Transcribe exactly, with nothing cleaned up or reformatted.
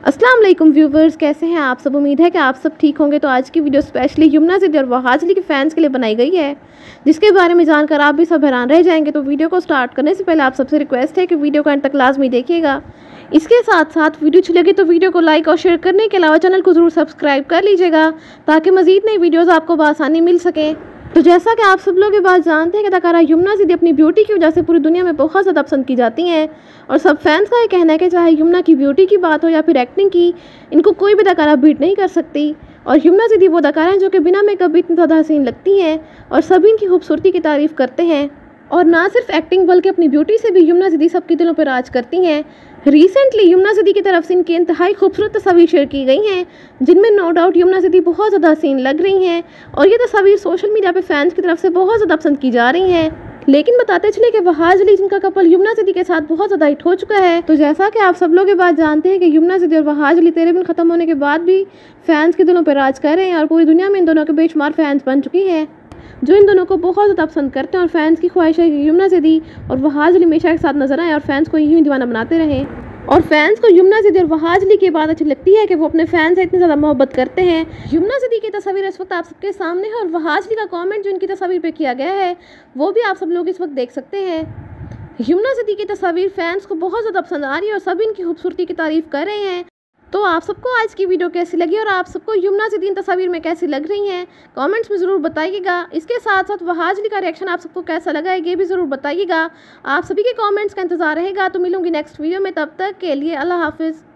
अस्सलाम वालेकुम व्यूवर्स, कैसे हैं आप सब। उम्मीद है कि आप सब ठीक होंगे। तो आज की वीडियो स्पेशली यमुना ज़िद्दी और वहाज अली के फैंस के लिए बनाई गई है, जिसके बारे में जानकर आप भी सब हैरान रह जाएंगे। तो वीडियो को स्टार्ट करने से पहले आप सबसे रिक्वेस्ट है कि वीडियो को अंत तक लाजमी देखिएगा। इसके साथ साथ वीडियो अच्छी लगी तो वीडियो को लाइक और शेयर करने के अलावा चैनल को ज़रूर सब्सक्राइब कर लीजिएगा, ताकि मज़ीद नई वीडियोज़ आपको बआसानी मिल सकें। तो जैसा कि आप सब लोग ये बात जानते हैं कि अदाकारा यमुना ज़िद्दी अपनी ब्यूटी की वजह से पूरी दुनिया में बहुत ज़्यादा पसंद की जाती हैं, और सब फैंस का ये कहना है कि चाहे यमुना की ब्यूटी की बात हो या फिर एक्टिंग की, इनको कोई भी अदाकारा बीट नहीं कर सकती। और यमुना ज़िद्दी वो अदाकारा हैं जो कि बिना मेकअप भी इतनी ज़्यादा हसीन लगती हैं, और सभी इनकी खूबसूरती की तारीफ़ करते हैं। और ना सिर्फ एक्टिंग बल्कि अपनी ब्यूटी से भी यमुना ज़िद्दी सबके दिलों पर राज करती हैं। रिसेंटली यमुना ज़िद्दी की तरफ से इनकी इंतहाई खूबसूरत तस्वीर शेयर की गई हैं, जिनमें नो डाउट यमुना ज़िद्दी बहुत ज़्यादा हसीन लग रही हैं, और ये तस्वीर सोशल मीडिया पे फैंस की तरफ से बहुत ज़्यादा पसंद की जा रही हैं। लेकिन बताते चले कि वहाज अली, जिनका कपल यमुना ज़िद्दी के साथ बहुत ज़्यादा हिट हो चुका है, तो जैसा कि आप सब लोग ये बात जानते हैं कि यमुना ज़िद्दी और वहाज अली तेरे बिन ख़त्म होने के बाद भी फैंस के दिलों पर राज कर रहे हैं, और पूरी दुनिया में इन दोनों के बेशुमार फैंस बन चुकी हैं जो इन दोनों को बहुत ज़्यादा पसंद करते हैं। और फैंस की ख्वाहिश है कि यमुना ज़िद्दी और वहाज अली हमेशा एक साथ नजर आए और फैंस को यूं ही दीवाना बनाते रहें। और फैंस को यमुना ज़िद्दी और वहाज अली की बात अच्छी लगती है कि वो अपने फैंस से इतनी ज़्यादा मोहब्बत करते हैं। यमुना ज़िद्दी की तस्वीर इस वक्त आप सबके सामने है, और वहाज अली का कमेंट जो इनकी तस्वीर पे किया गया है वो भी आप सब लोग इस वक्त देख सकते हैं। यमुना ज़िद्दी की तस्वीर फैंस को बहुत ज़्यादा पसंद आ रही है, और सभी इनकी खूबसूरती की तारीफ़ कर रहे हैं। तो आप सबको आज की वीडियो कैसी लगी, और आप सबको यमुना ज़िद्दी इन तस्वीर में कैसी लग रही हैं, कमेंट्स में ज़रूर बताइएगा। इसके साथ साथ वहाज अली का रिएक्शन आप सबको कैसा लगा है ये भी ज़रूर बताइएगा। आप सभी के कमेंट्स का इंतज़ार रहेगा। तो मिलूंगी नेक्स्ट वीडियो में, तब तक के लिए अल्लाह हाफिज़।